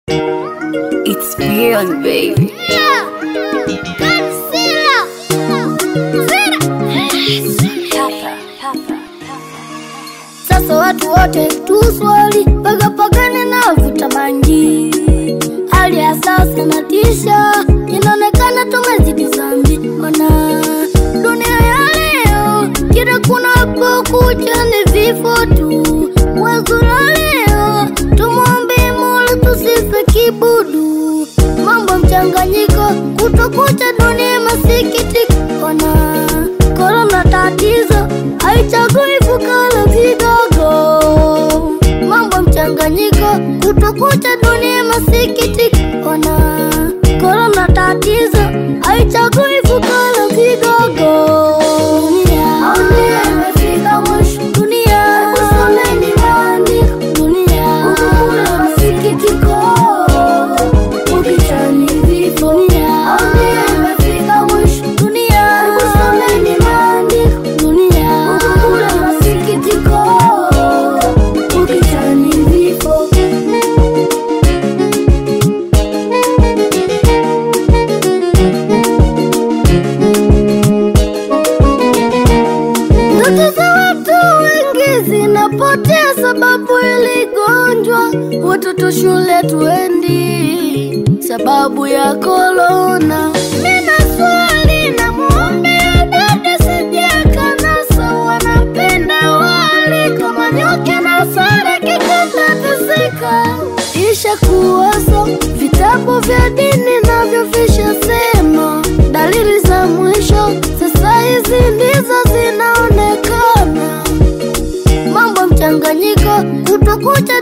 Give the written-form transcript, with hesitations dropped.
It's beyond, baby. Sasa watu wote tuswali, pagapagane na vuta bangi. Hali ya sasa natisha, inaonekana tumezidi zambi. Ona dunia ya leo, kila kunapokucha ni vifo tu. Wazo la leo, tumuombe Mola tusife kibudu. Mambo mchanganyiko, kutokucha dunia masikitiko. Ona corona tatizo, haichagui fukara vidogo. Mambo mchanganyiko, kutokucha dunia masikitiko. Ona corona tatizo, haichagui fukara vidogo. Dunia imefika mwisho, dunia usomeni maandiko. Dunia ukukula masikitiko, ukichani vifo. Dunia imefika mwisho, dunia usomeni maandiko. Dunia ukukula masikitiko, ukichani vifo. Ndoto za watu wengi zinapotea sababu iligonjwa. Watoto shule tuendi sababu ya corona. Mina swali na muombea dada Sejaka Nasa, wanapenda wali kama nyoke na sare kikata teseka. Isha kuwaso vitabu vya dini navyo vishasema dalili za mwisho sasa hizi ndizo zinaonekana. Mambo mchanganyiko, kutokucha